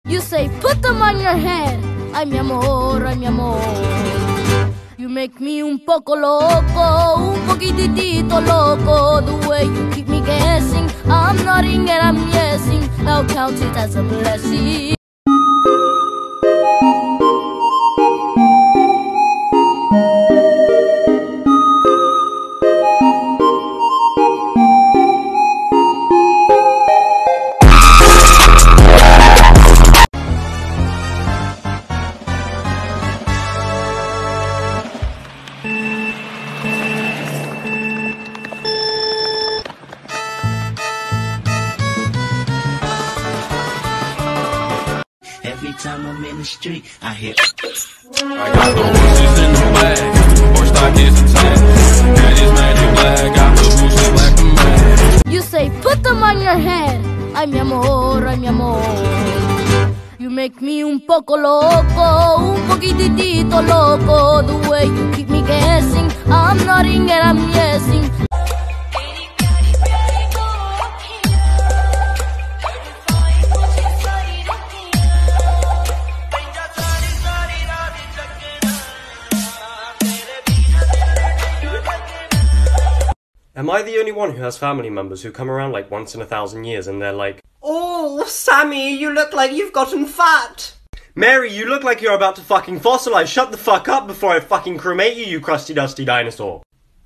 You say, put them on your head. Ay, mi amor, ay, mi amor. You make me un poco loco, un poquitito loco. The way you keep me guessing, I'm nodding and I'm yesing. Now count it as a blessing. Every time I'm in the street, I hear I got the horses in the bag, horse stock is attached. That is magic black, got the horses black and mad. You say, put them on your head. Ay, mi amor, ay, mi amor. You make me un poco loco, un poquitito loco. The way you keep me guessing, I'm nodding and I'm yesing. Am I the only one who has family members who come around like once in 1,000 years and they're like, "Oh, Sammy, you look like you've gotten fat." Mary, you look like you're about to fucking fossilize. Shut the fuck up before I fucking cremate you, you crusty dusty dinosaur.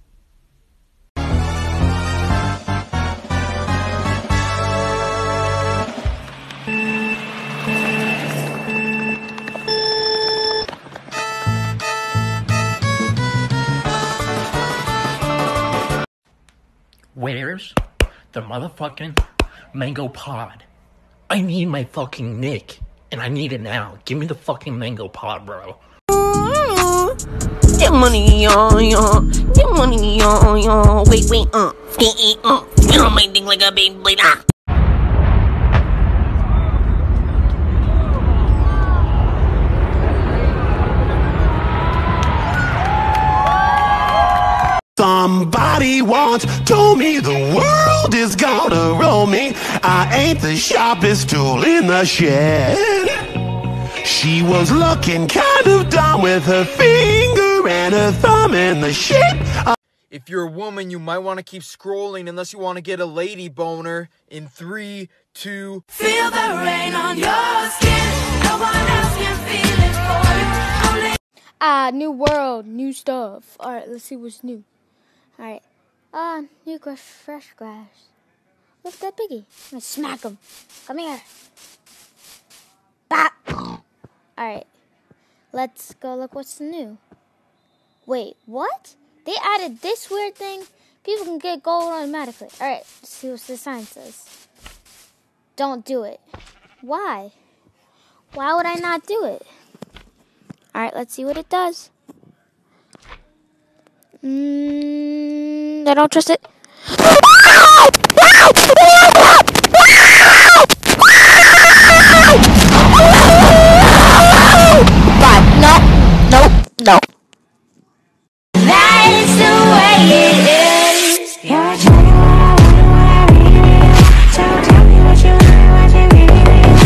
Where's the motherfucking mango pod? I need my fucking Nick, and I need it now. Give me the fucking mango pod, bro. Get money, get money, wait, my thing like a big blade. Somebody once told me the world is gonna roll me. I ain't the sharpest tool in the shed. She was looking kind of dumb with her finger and her thumb in the shape. If you're a woman, you might want to keep scrolling unless you want to get a lady boner. In 3, 2... Feel the rain on your skin. No one else can feel it for you. New world, new stuff. Alright, let's see what's new. Alright. New fresh grass. Look at that piggy. I'm gonna smack him. Come here. Bop. Alright. Let's go look what's new. Wait, what? They added this weird thing? People can get gold automatically. Alright, let's see what the sign says. Don't do it. Why? Why would I not do it? Alright, let's see what it does. I don't trust it. No. That is the way it is. You're trying so tell me what you really want.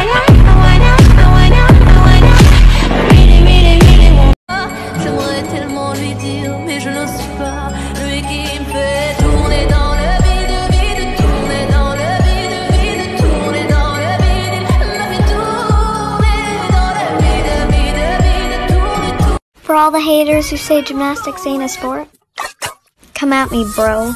I really want. J'aimerais tellement lui dire, mais je n'ose pas. Lui qui me fait tourner dans le vide, tourner dans le vide, tourner dans le vide, la fait tourner dans le vide, tourner. For all the haters who say gymnastics ain't a sport, come at me, bro.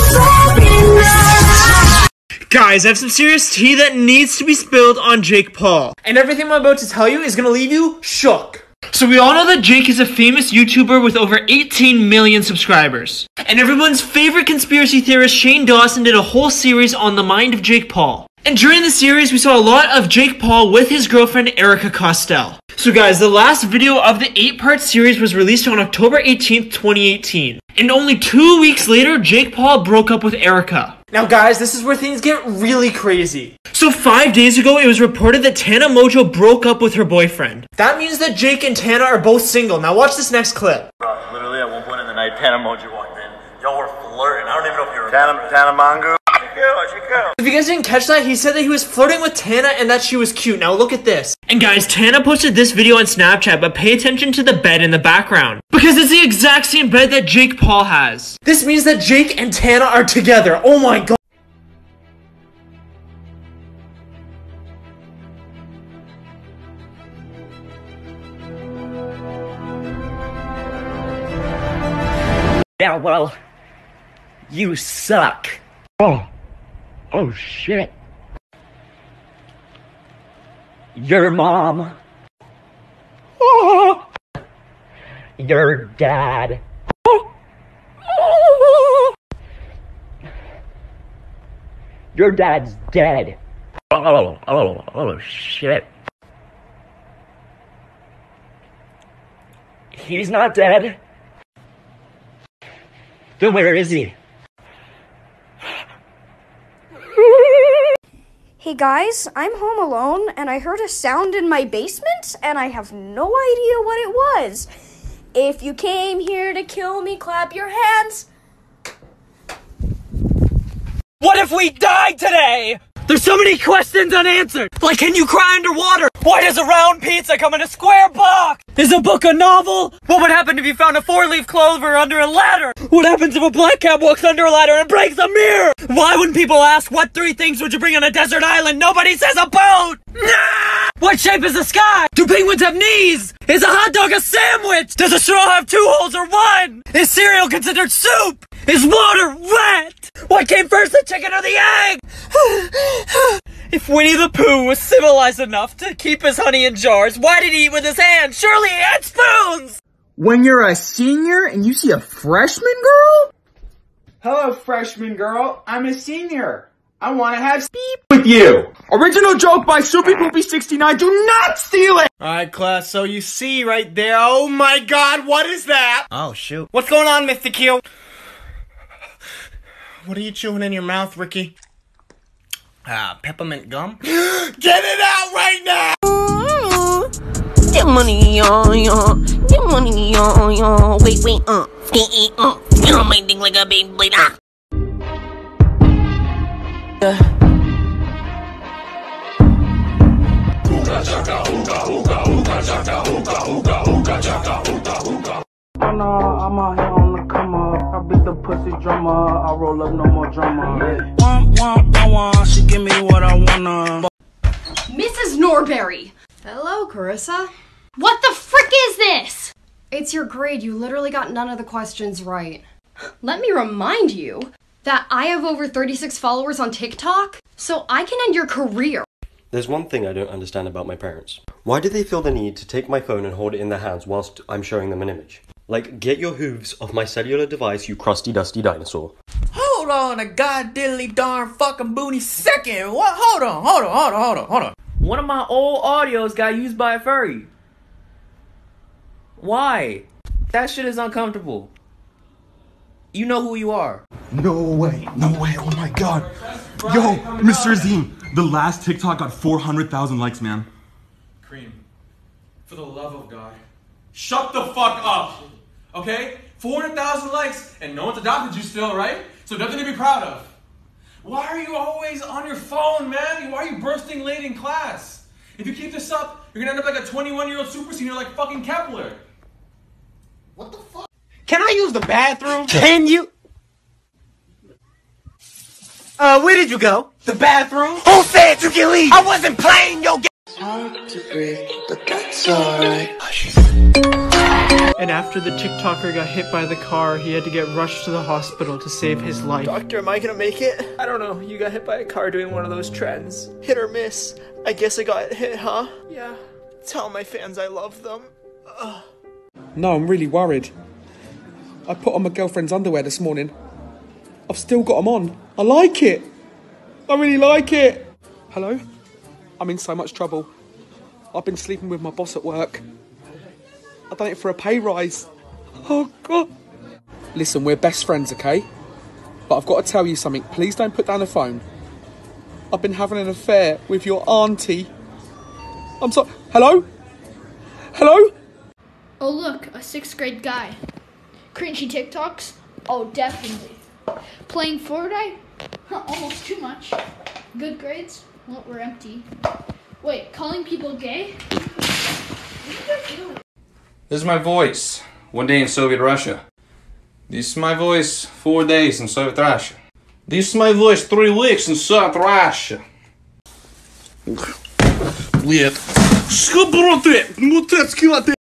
Guys, I have some serious tea that needs to be spilled on Jake Paul. And everything I'm about to tell you is gonna leave you shook. So we all know that Jake is a famous YouTuber with over 18 million subscribers. And everyone's favorite conspiracy theorist Shane Dawson did a whole series on the mind of Jake Paul. And during the series, we saw a lot of Jake Paul with his girlfriend Erica Costell. So guys, the last video of the 8-part series was released on October 18th, 2018. And only 2 weeks later, Jake Paul broke up with Erica. Now guys, this is where things get really crazy. So 5 days ago, it was reported that Tana Mongeau broke up with her boyfriend. That means that Jake and Tana are both single. Now watch this next clip. Literally at one point in the night, Tana Mongeau walked in. Y'all were flirting. I don't even know if you were Tana Mongeau. If you guys didn't catch that, he said that he was flirting with Tana and that she was cute. Now look at this. And guys, Tana posted this video on Snapchat, but pay attention to the bed in the background. Because it's the exact same bed that Jake Paul has. This means that Jake and Tana are together. Oh my god. Yeah, well, you suck. Oh shit. Your mom. Oh. Your dad. Oh. Your dad's dead. Oh shit. He's not dead. Then where is he? Hey guys, I'm home alone and I heard a sound in my basement and I have no idea what it was. If you came here to kill me, clap your hands. What if we died today? There's so many questions unanswered. Like, can you cry underwater? Why does a round pizza come in a square box? Is a book a novel? What would happen if you found a 4-leaf clover under a ladder? What happens if a black cat walks under a ladder and breaks a mirror? Why when people ask, what 3 things would you bring on a desert island, nobody says a boat? Nah! What shape is the sky? Do penguins have knees? Is a hot dog a sandwich? Does a straw have 2 holes or 1? Is cereal considered soup? Is water wet? What came first, the chicken or the egg? If Winnie the Pooh was civilized enough to keep his honey in jars, why did he eat with his hands? Surely he had spoons! When you're a senior and you see a freshman girl? Hello, freshman girl. I'm a senior. I want to have beep with you. Original joke by Soupy Poopy 69. Do not steal it! Alright, class, so you see right there. Oh my god, what is that? Oh, shoot. What's going on, Mr. Q? What are you chewing in your mouth, Ricky? Peppermint gum? Get it out right now! Get money, yo. Get money, yo. Wait, You know my thing like a baby blade. I'm out here on the come up. I beat the pussy drummer. I roll up no more drummer. She give me what I wanna. Mrs. Norberry. Hello, Carissa. What the frick is this? It's your grade. You literally got none of the questions right. Let me remind you that I have over 36 followers on TikTok, so I can end your career. There's one thing I don't understand about my parents. Why do they feel the need to take my phone and hold it in their hands whilst I'm showing them an image? Like, get your hooves off my cellular device, you crusty dusty dinosaur. Hold on a goddiddly darn fucking booty second. What? Hold on. One of my old audios got used by a furry. Why? That shit is uncomfortable. You know who you are. No way, oh my god. Yo, Mr. Azim, the last TikTok got 400,000 likes, man. Cream, for the love of God, shut the fuck up, okay? 400,000 likes, and no one's adopted you still, right? So nothing to be proud of. Why are you always on your phone, man? Why are you bursting late in class? If you keep this up, you're gonna end up like a 21-year-old super senior like fucking Kepler. What the fuck? Can I use the bathroom? Can you? Where did you go? The bathroom? Who said you can leave? I wasn't playing your game. It's hard to breathe, but that's alright. And after the TikToker got hit by the car, he had to get rushed to the hospital to save his life. Doctor, am I gonna make it? I don't know. You got hit by a car doing one of those trends. Hit or miss. I guess I got hit, huh? Yeah. Tell my fans I love them. No, I'm really worried. I put on my girlfriend's underwear this morning. I've still got them on. I like it. I really like it. Hello? I'm in so much trouble. I've been sleeping with my boss at work. I've done it for a pay rise. Oh, God. Listen, we're best friends, okay? But I've got to tell you something. Please don't put down the phone. I've been having an affair with your auntie. I'm sorry. Hello? Hello? Oh look, a 6th grade guy. Cringy TikToks? Oh, definitely. Playing Fortnite? Almost too much. Good grades? Well, we're empty. Wait, calling people gay? This is my voice. 1 day in Soviet Russia. This is my voice 4 days in Soviet Russia. This is my voice 3 weeks in Soviet Russia. Блядь. Скоброты! Мутецкий латте!